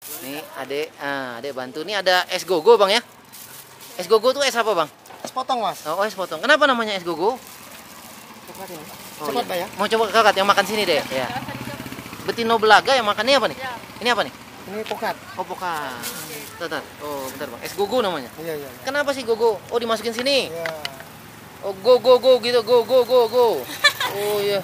Nih adek, adek bantu. Nih ada es gogo bang ya. Es gogo tuh es apa bang? Es potong mas. Oh es potong. Kenapa namanya es gogo? Coklat ini. Oh, Coklat iya. Pak ya. Mau coba kakak yang makan sini deh. Ya. Betino belaga yang makannya apa nih? Ini apa nih? Ini pokat. Oh pokat. Bentar. Oh bentar bang. Es gogo namanya. Iya iya. Kenapa sih gogo? Oh dimasukin sini. Iya. Oh go gitu go. Oh iya.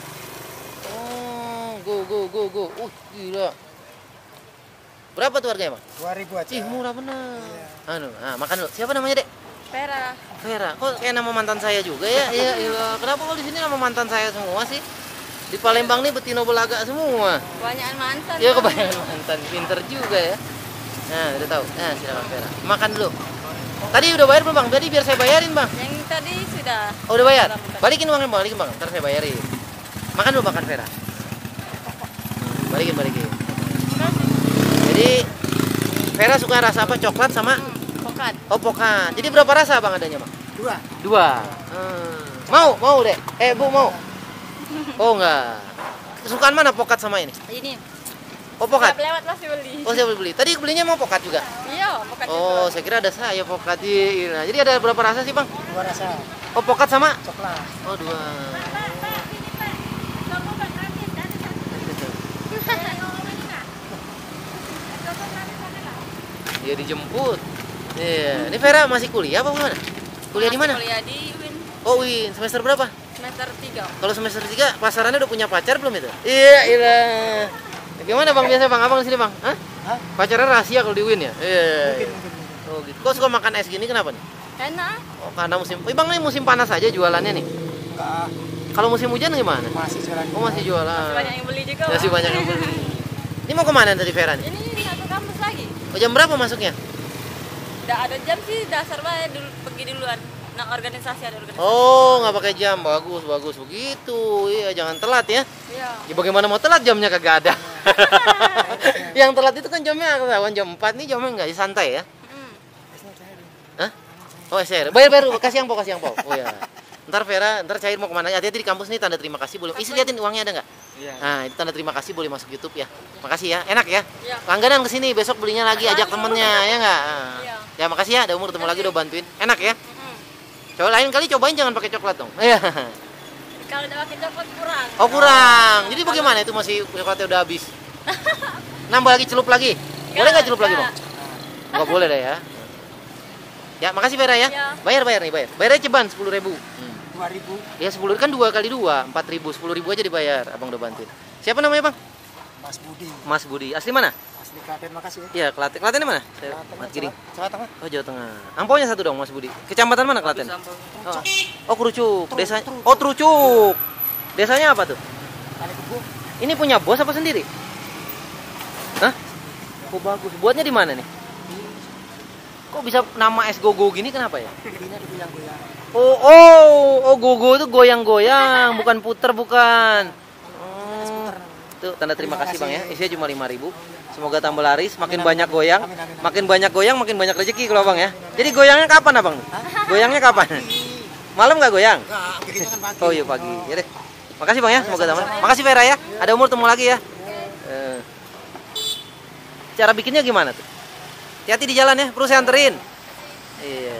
Oh go. Gila. Berapa tuh harganya bang? 2.000 aja. Ih murah bener. Iya. Makan dulu. Siapa namanya dek? Vera. Kok kayak nama mantan saya juga ya? Iya. Kenapa kok di sini nama mantan saya semua sih? Di Palembang nih betino belaga semua. Kebanyakan mantan. Iya kebanyakan mantan. Pinter juga ya. Nah udah tahu. Nah silakan Vera. Makan dulu. Tadi udah bayar belum bang? Tadi biar saya bayarin bang. Yang tadi sudah. Oh udah bayar? Bentar. Balikin uangnya bang. Ntar saya bayarin. Makan dulu makan Vera. Balikin. Jadi Vera suka rasa apa? Coklat sama? Pokat. Oh pokat. Jadi berapa rasa bang adanya bang? 2. Dua. Mau dek. Bu mau? Oh enggak. Kesukaan mana pokat sama ini? Ini. Oh pokat. Siap lewat pasti beli. Oh saya beli. Tadi belinya mau pokat juga? Iya, pokat. Oh saya kira ada saya pokat. Iya. Jadi ada berapa rasa sih bang? 2 rasa. Oh pokat sama? Coklat. Oh 2. Dia dijemput. Iya. Ini Vera masih kuliah apa gimana? Kuliah di mana? Kuliah di UIN Oh Win. Semester berapa? semester 3. Kalau semester 3 pasarannya udah punya pacar belum itu? Iya. Gimana bang biasa bang? Abang sini bang? Hah? Pacarnya rahasia kalau di Win ya? Iya. Mungkin. Oh gitu. Kok suka makan es gini kenapa nih? Enak. Oh karena musim. Bang ini musim panas aja jualannya nih. Enggak. Kalau musim hujan gimana? Masih jualan. Oh masih jualan. Banyak yang beli juga. Masih Bang. banyak yang beli. Ini mau kemana tadi Vera nih? Ini satu kampus lagi. Oh, jam berapa masuknya? Udah ada jam sih, dasar banget dulu pergi duluan. Nah, organisasi ada organisasi. Oh nggak pakai jam, bagus begitu. Iya jangan telat ya. Iya. Ya bagaimana mau telat jamnya kagak ada. Yang telat itu kan jamnya ketahuan jam 4 nih jamnya nggak santai ya. Hah? Oh share. Bayar kasih yang po. Oh ya. Ntar Vera, ntar cair mau kemana? Hati-hati di kampus nih tanda terima kasih boleh. Isi liatin uangnya ada nggak? Iya. Nah itu tanda terima kasih boleh masuk YouTube ya. Makasih ya, enak ya. Iya. Langganan kesini besok belinya lagi ajak temennya ya nggak? Iya. Ya makasih ya, ada umur ketemu lagi udah bantuin. Enak ya. Coba lain kali cobain jangan pakai coklat dong. Iya. Kalau udah pakai coklat kurang. Oh kurang. Jadi bagaimana itu masih coklatnya udah habis? Nambah lagi celup lagi. Boleh nggak celup lagi bang? Nggak boleh deh ya. Ya makasih Vera ya. Iya. Bayar nih bayar. Bayarnya ceban 10.000. 2.000. Ya 10 kan 2 kali 2, 4.000, 10.000 aja dibayar. Abang udah bantuin. Siapa namanya bang? Mas Budi. Mas Budi. Asli mana? Asli Klaten, makasih ya. Iya Klaten. Klatennya mana? Klaten, Mat Giring. Jawa Tengah. Oh Jawa Tengah. Amponya satu dong Mas Budi. Kecamatan mana Klaten? Oh Kerucuk. Desa. Oh Kerucuk. Desanya apa tuh? Kali Kubu. Ini punya bos apa sendiri? Hah? Oh bagus. Buatnya di mana nih? Kok bisa nama es gogo gini kenapa ya? Ini ada goyang-goyang. Oh gogo itu goyang-goyang, bukan puter bukan. Oh. Tuh tanda terima kasih Bang ya. Isinya cuma 5.000. Semoga tambah laris, makin banyak goyang. Makin banyak goyang, makin banyak rezeki kalau Bang ya. Jadi goyangnya kapan Abang? Goyangnya kapan? Malam nggak goyang? Enggak, bikinnya kan pagi. Oh iya pagi. Ya deh. Makasih Bang ya, semoga tambah. Makasih Vera ya. Ada umur temu lagi ya. Cara bikinnya gimana tuh? Hati-hati di jalan ya, perlu saya anterin. Iya.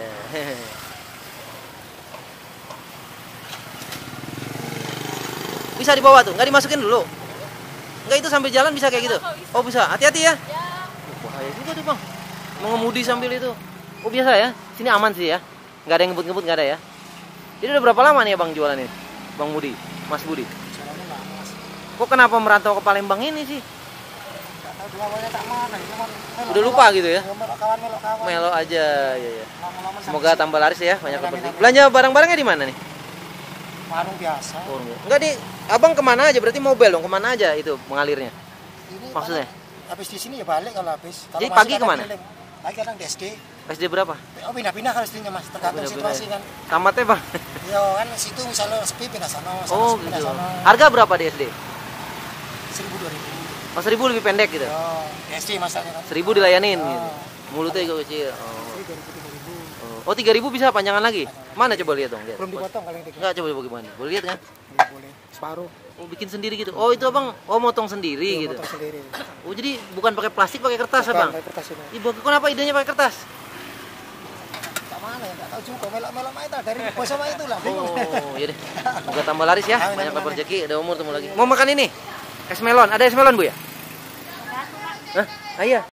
Bisa dibawa tuh, nggak dimasukin dulu. Nggak itu sambil jalan bisa kayak gitu. Oh bisa, hati-hati ya. Bahaya juga tuh Bang. Mengemudi sambil itu. Oh biasa ya, sini aman sih ya. Nggak ada yang ngebut-ngebut nggak ada ya. Jadi udah berapa lama nih Bang jualan ini? Bang Budi, Mas Budi. Jalannya nggak mas. Kok kenapa merantau ke Palembang ini sih? Nggak tahu dulu awalnya tak mana. Udah lupa gitu ya? Melok kawan. Melo aja, ya. Lama-lama Semoga tambah laris ya, banyak rezeki. Belanja barang-barangnya di mana nih? warung biasa. Oh, enggak di Abang kemana aja? Berarti mobil dong, kemana aja itu mengalirnya? Ini Maksudnya? habis di sini ya balik kalau habis. Kalau Jadi masih pagi kadang kemana? keliling. Pagi kadang di SD. SD berapa? Oh pindah-pindah kalau istrinya mas, tergantung Pindah-pindah. situasi kan. Tamatnya Bang? Yo kan situ misalnya sepi pindah sana, Oh pindah gitu. sana. Harga berapa di SD? 1.000-2.000. Oh 1.000 lebih pendek gitu? Yo, di SD masanya kan. 1.000 dilayanin Oh. gitu? Mulutnya juga kecil. Oh. Jadi 2.000-3.000. Oh 3.000 bisa panjangan lagi? Mana coba lihat dong, lihat. Belum dipotong kalau yang Enggak, coba bagaimana? Boleh lihat kan? Nggak boleh. Separuh. Oh, bikin sendiri gitu. Oh, itu Abang motong sendiri gitu. Potong sendiri. Oh, jadi bukan pakai plastik, pakai kertas, Bukan, Abang. pakai kertas ini. Ibu, kenapa idenya pakai kertas? Tak mana ya, nggak tahu juga. Melak-melak itu dari bos sama itulah. Bingung. Oh, iya deh. Semoga tambah laris ya. Amin, Banyak amin, dapat amin. rezeki, ada umur temu lagi. Mau makan ini? Es melon. Ada es melon, Bu ya? Hah? Ah, iya.